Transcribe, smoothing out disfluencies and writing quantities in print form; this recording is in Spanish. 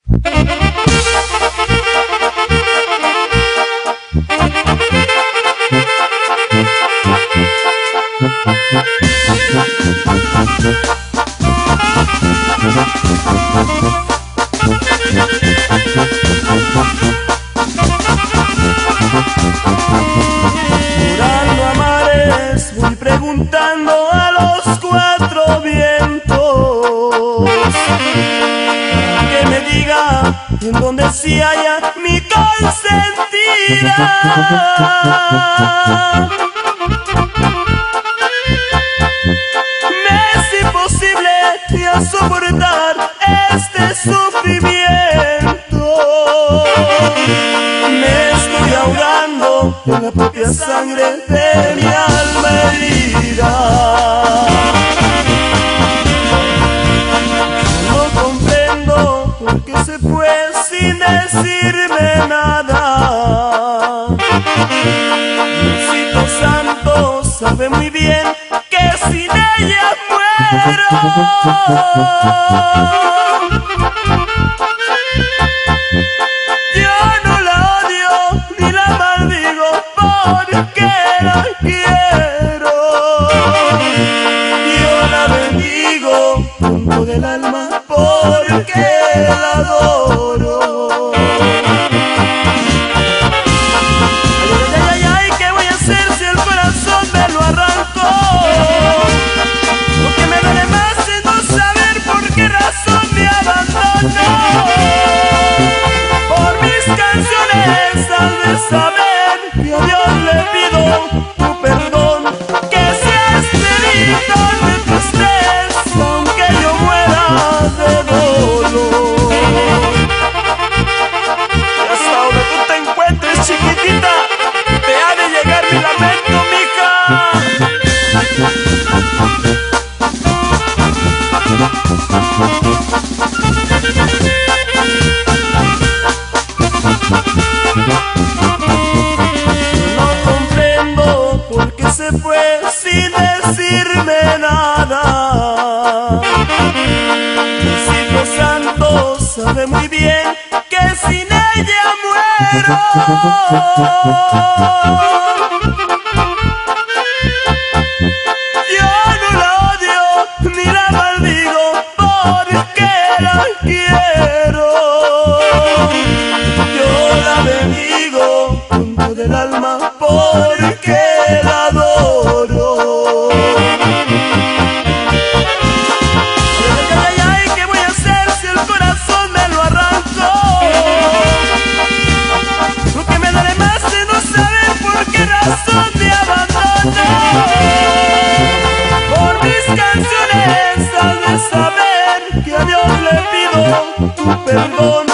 Jurando a mares voy preguntando a los cuatro vientos que me diga en dónde si haya mi consentida. Me es imposible ya soportar este sufrimiento. Me estoy ahogando en la propia sangre de mi alma herida. No comprendo por qué se fue sin decirme nada. Diosito Santo sabe muy bien que sin ella muero. Yo no la odio ni la maldigo porque la quiero. Yo la bendigo con todo el alma porque la adoro. Ay, ay, ay, ay, ¿qué voy a hacer si el corazón me lo arrancó? Lo que me duele más es no saber por qué razón me abandonó. Por mis canciones has de saber que a Dios le pido tu perdón, que seas feliz donde tú estés, aunque yo muera de dolor. Y hasta donde tú te encuentres, chiquitita, te ha de llegar mi lamento, mija. No comprendo por qué se fue sin decirme nada. Diosito Santo sabe muy bien que sin ella muero. Yo no la odio ni la maldigo porque la quiero. Yo la bendigo con todo el alma porque la adoro. Ay, ay, ay, ay, ¿qué voy a hacer si el corazón me lo arrancó? Lo que me duele más es no saber por qué razón me abandonó. Por mis canciones has de saber que a Dios le pido tu perdón,